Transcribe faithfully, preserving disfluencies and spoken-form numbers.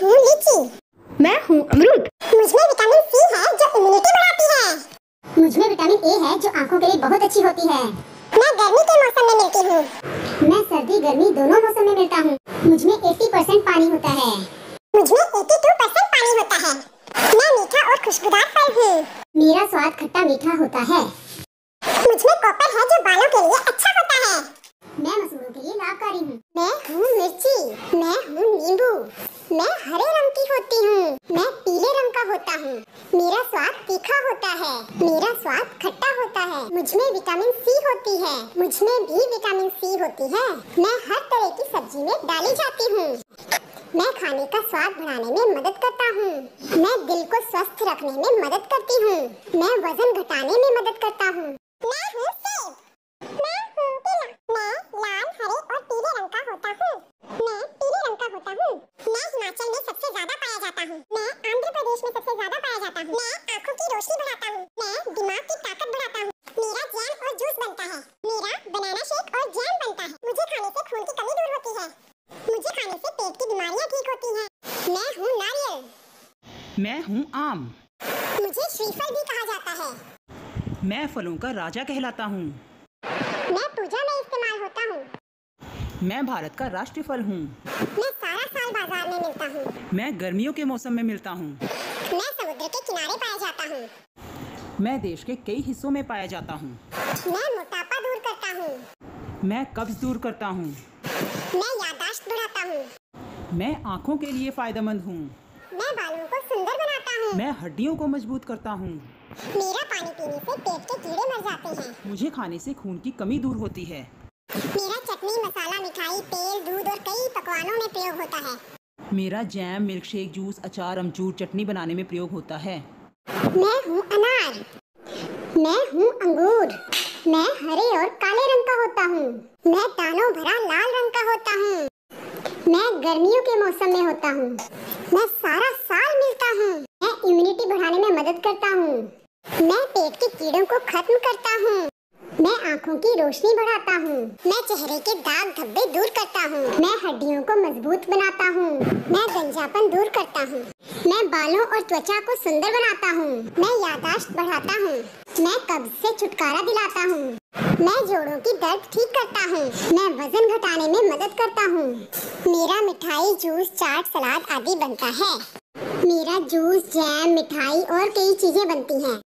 हूँ लीची। मैं हूँ अमरूद। मुझमें विटामिन सी है जो इम्यूनिटी बढ़ाती है। मुझमें विटामिन ए है जो आंखों के लिए बहुत अच्छी होती है। मैं गर्मी के मौसम में मिलती हूँ। मैं सर्दी गर्मी दोनों मौसम में मिलता हूँ। मुझमें अस्सी परसेंट पानी होता है। मुझमें बयासी परसेंट पानी होता है। मैं मीठा और खुशबूदार फल हूँ। मेरा स्वाद खट्टा मीठा होता है। मुझमें कॉपर है जो बालों के लिए अच्छा होता है। मैं मसूड़ों के लिए लाभकारी हूँ। मैं हूँ मिर्ची। मैं हूँ नींबू। मैं हरे रंग की होती हूँ। मैं पीले रंग का होता हूँ। मेरा स्वाद तीखा होता है। मेरा स्वाद खट्टा होता है। मुझमें विटामिन सी होती है। मुझमें भी विटामिन सी होती है। मैं हर तरह की सब्जी में डाली जाती हूँ। मैं खाने का स्वाद बढ़ाने में मदद करता हूँ। मैं दिल को स्वस्थ रखने में मदद करती हूँ। मैं वजन घटाने में मदद करता हूँ। मैं हूँ सेब। मैं हूँ केला। मैं लाल हरे और पीले रंग का होता हूँ। मैं पीले रंग का होता हूँ। मैं हिमाचल में सबसे ज्यादा पाया जाता हूँ। मैं आंध्र प्रदेश में सबसे ज्यादा पाया जाता हूँ। मैं आँखों की रोशनी बढ़ाता हूँ। मैं दिमाग की ताकत बढ़ाता हूँ। मेरा जैम और जूस बनता है। मेरा बनाना शेक और जैम बनता है। मुझे खाने से खून की कमी दूर होती है। मुझे खाने से पेट की बीमारियाँ ठीक होती हैं। मैं हूँ नारियल। मैं हूँ आम। मुझे श्रीफल भी कहा जाता है। मैं फलों का राजा कहलाता हूँ। मैं पूजा में इस्तेमाल होता हूँ। मैं भारत का राष्ट्रीय फल हूँ। मैं सारा साल बाजार में मिलता हूँ। मैं गर्मियों के मौसम में मिलता हूँ। मैं समुद्र के किनारे पाया जाता हूँ। मैं देश के कई हिस्सों में पाया जाता हूँ। मैं मोटापा दूर करता हूँ। मैं कब्ज दूर करता हूँ। मैं याददाश्त बढ़ाता हूँ। मैं आँखों के लिए फायदेमंद हूँ। मैं बालों को सुंदर बनाता हूँ। मैं हड्डियों को मजबूत करता हूँ। मेरा पानी पीने से पेट के कीड़े मर जाते हैं। मुझे खाने से खून की कमी दूर होती है। मेरा चटनी मसाला मिठाई तेल दूध और कई पकवानों में प्रयोग होता है। मेरा जैम मिल्कशेक जूस अचार अमचूर चटनी बनाने में प्रयोग होता है। मैं हूँ अनार। मैं हूँ अंगूर। मैं हरे और काले रंग का होता हूँ। मैं दानों भरा लाल रंग का होता हूँ। मैं गर्मियों के मौसम में होता हूँ। मैं सारा साल मिलता हूँ। मैं इम्यूनिटी बढ़ाने में मदद करता हूँ। मैं पेट के कीड़ों को खत्म करता हूँ। मैं आँखों की रोशनी बढ़ाता हूँ। मैं चेहरे के दाग धब्बे दूर करता हूँ। मैं हड्डियों को मजबूत बनाता हूँ। मैं गंजापन दूर करता हूँ। मैं बालों और त्वचा को सुंदर बनाता हूँ। मैं याददाश्त बढ़ाता हूँ। मैं कब्ज से छुटकारा दिलाता हूँ। मैं जोड़ों की दर्द ठीक करता हूँ। मैं वजन घटाने में मदद करता हूँ। मेरा मिठाई जूस चाट सलाद आदि बनता है। मेरा जूस जैम मिठाई और कई चीजें बनती हैं।